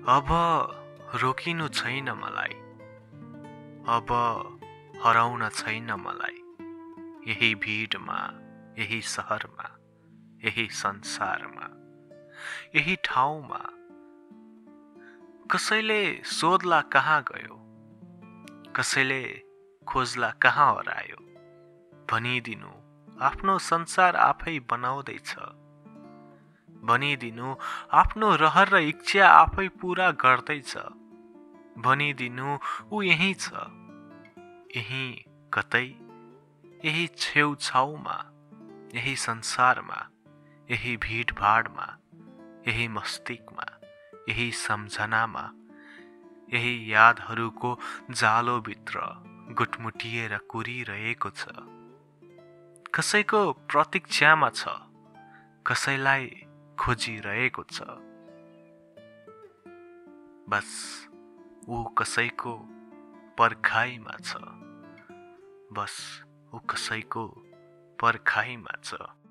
अब रोकिनु छैन मलाई, अब हराउन छैन मलाई। यही भिडमा, यही सहरमा, यही संसारमा, यही ठाउँमा। कसैले सोध्ला कहाँ गयो, कसैले खोज्ला कहाँ हरायो। भनिदिनु आफ्नो संसार आफै बनाउँदैछ, भनिदिनु आफ्नो रहर र इच्छा आफै पूरा गर्दैछ। भनिदिनु ऊ यही छ, यही कतै, यही छेउछाउमा, यही संसारमा, यही भिडभाडमा, यही मस्तिष्कमा, यही सम्झनामा, यही यादहरूको जालोभित्र गुटमुटिएर कुरिरहेको छ। कसैको प्रतीक्षामा छ, कसैलाई खोजिरहेको छ। बस ऊ कसैको पर्खाइमा छ, बस ऊ कसैको पर्खाइमा छ।